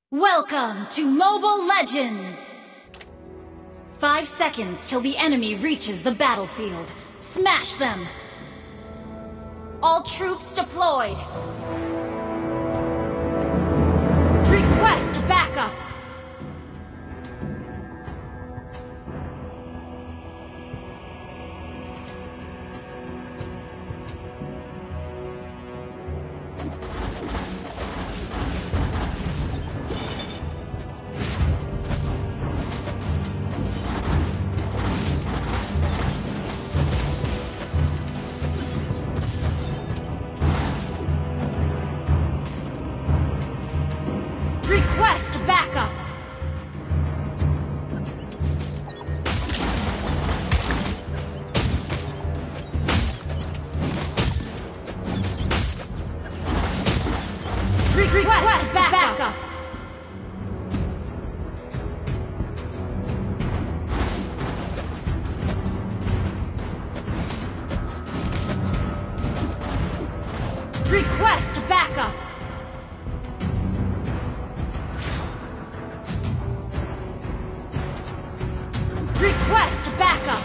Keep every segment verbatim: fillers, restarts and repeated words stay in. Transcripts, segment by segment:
Welcome to Mobile Legends! Five seconds till the enemy reaches the battlefield. Smash them! All troops deployed! Request backup! Request backup! Re Request backup! backup. Request backup! Request backup!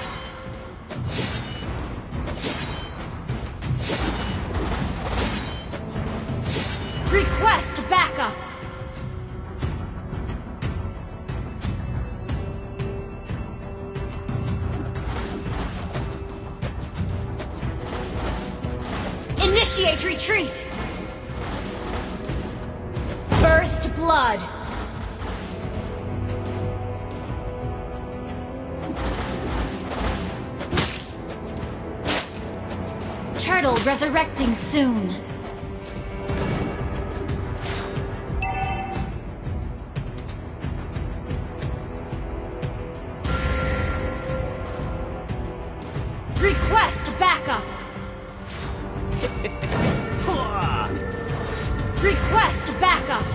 Request backup! Initiate retreat! First blood! Turtle resurrecting soon. Request backup. Request backup.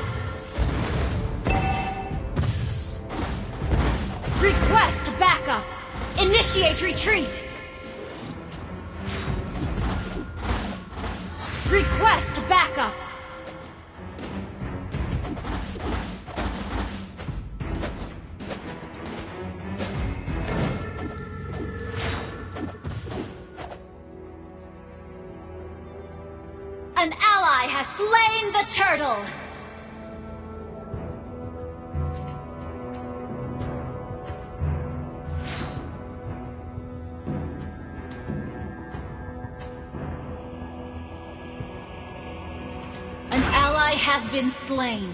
Request backup. Initiate retreat. Request backup! An ally has slain the turtle! An ally has been slain.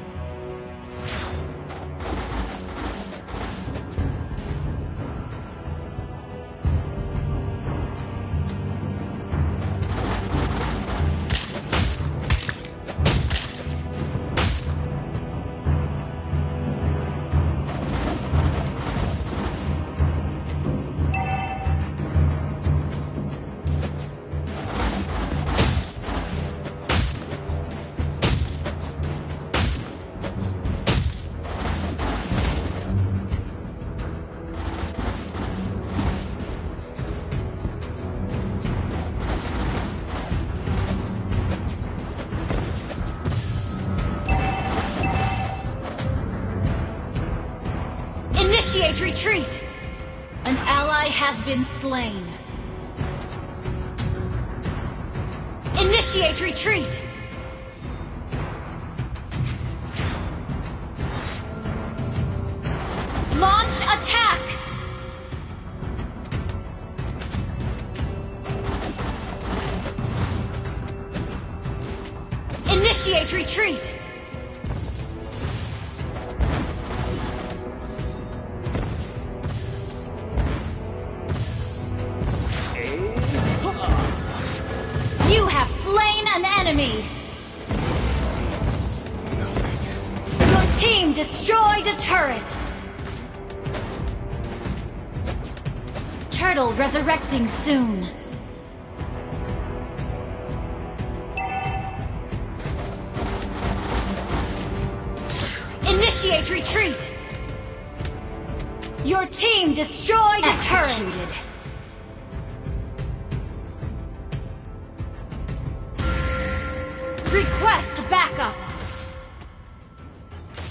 Initiate retreat! An ally has been slain. Initiate retreat! Launch attack! Initiate retreat! You have slain an enemy! Your team destroyed a turret! Turtle resurrecting soon. Initiate retreat! Your team destroyed a turret! Request backup!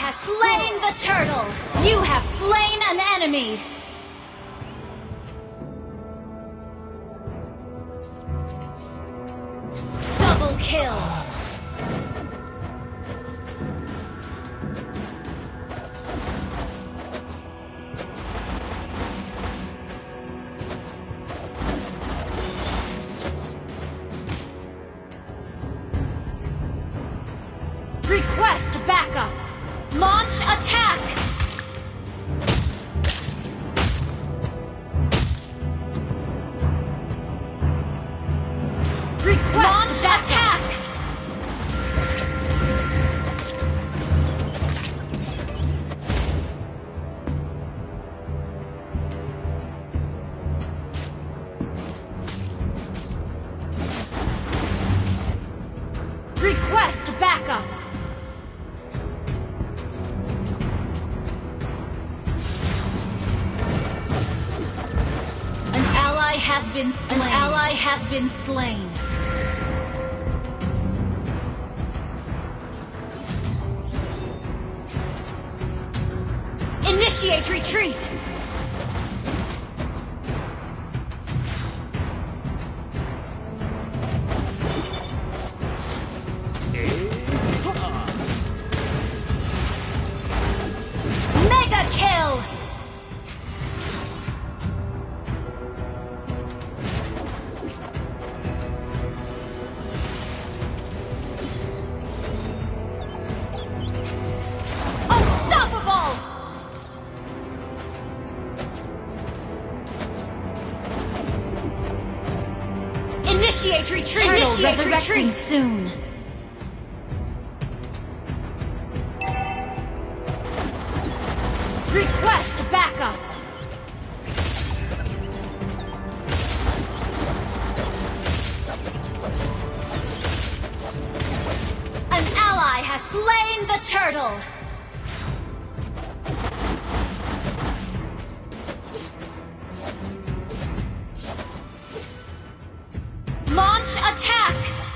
has slain the turtle! You have slain an enemy! Double kill! Request backup! Launch attack! Request Launch backup. Attack! Request backup! Has been slain. An ally has been slain. Initiate retreat! Mega kill! Initiate retreat! Turtle Initiate resurrecting retreat. Soon! Request backup! An ally has slain the turtle! Launch attack!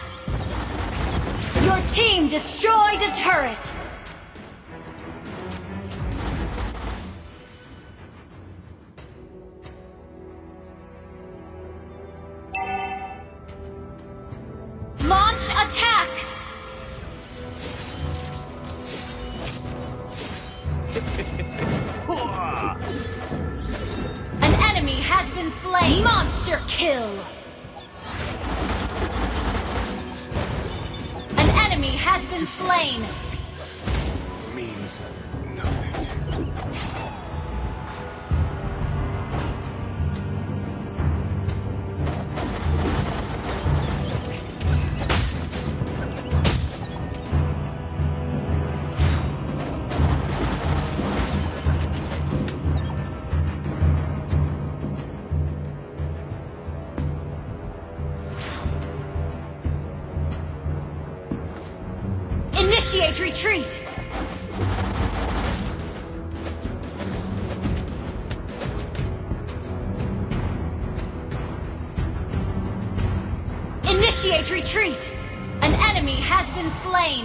Your team destroyed a turret! Launch attack! An enemy has been slain! Monster kill! Has been slain. Means nothing. Initiate retreat! Initiate retreat! An enemy has been slain!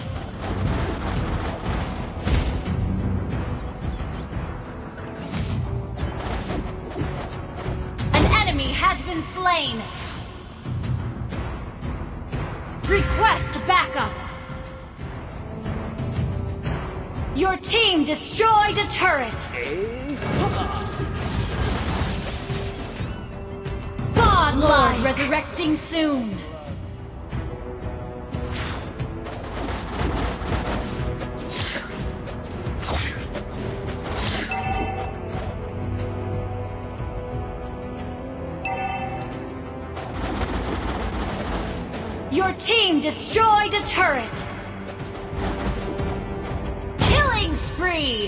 An enemy has been slain! Request backup! Your team destroyed a turret! Godlike! Resurrecting soon! Your team destroyed a turret! Killing spree!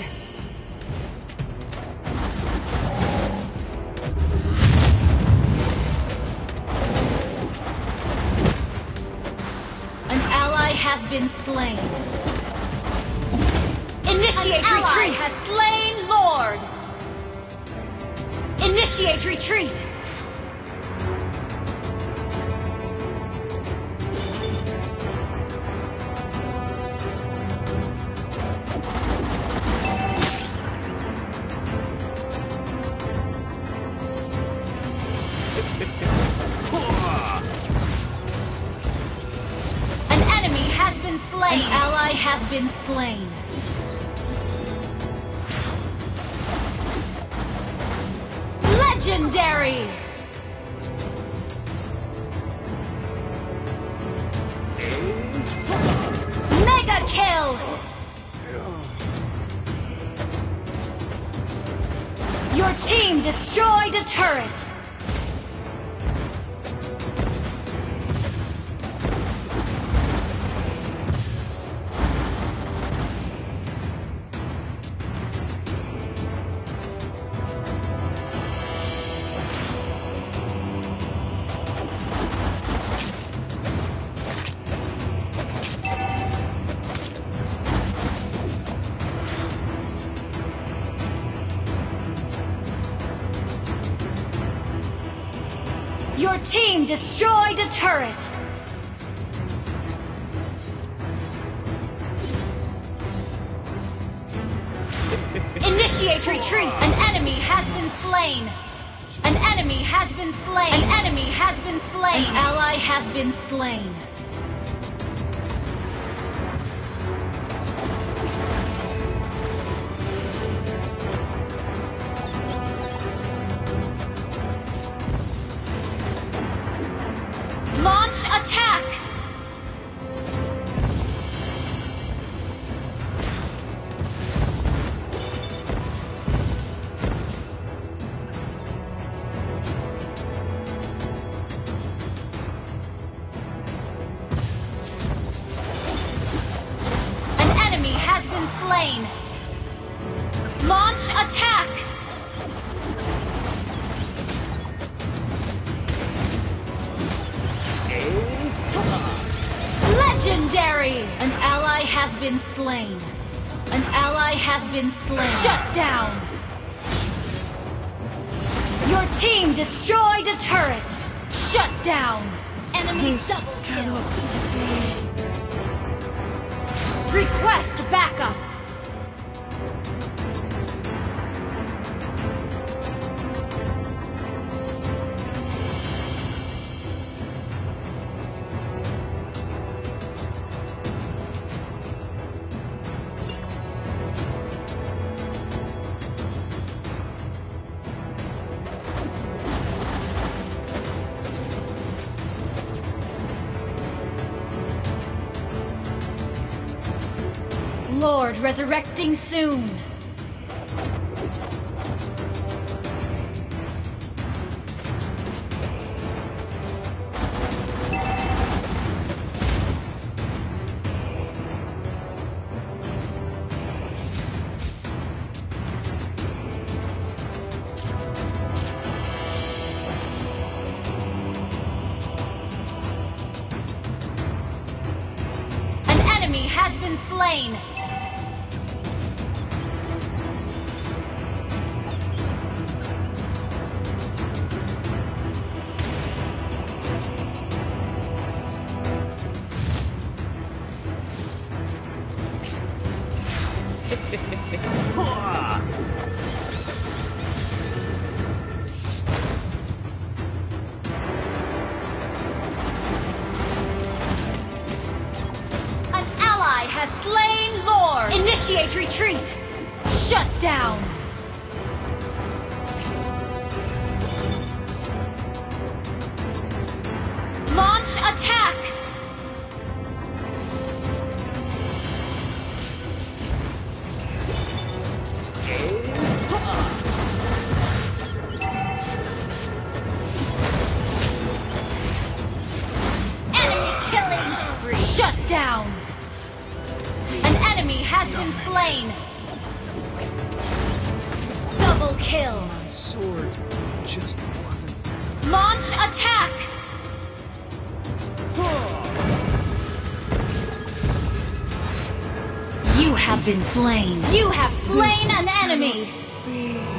An ally has been slain. Initiate An retreat! Ally has slain Lord! Initiate retreat! been slain. An ally has been slain. Legendary! Mega kill! Your team destroyed a turret! Your team destroyed a turret! Initiate retreat! An enemy has been slain! An enemy has been slain! An enemy has been slain! An ally has been slain! Launch attack! An enemy has been slain! Launch attack! Legendary! An ally has been slain. An ally has been slain. Shut down! Your team destroyed a turret! Shut down! Enemy This double kill! cannot Request backup! Lord resurrecting soon! An enemy has been slain! An ally has slain Lord! Initiate retreat! Shut down! Launch attack! Enemy killing spree! Shut down! An enemy has been slain! Double kill! My sword just wasn't. Launch attack! You have been slain! You have slain an enemy! Be.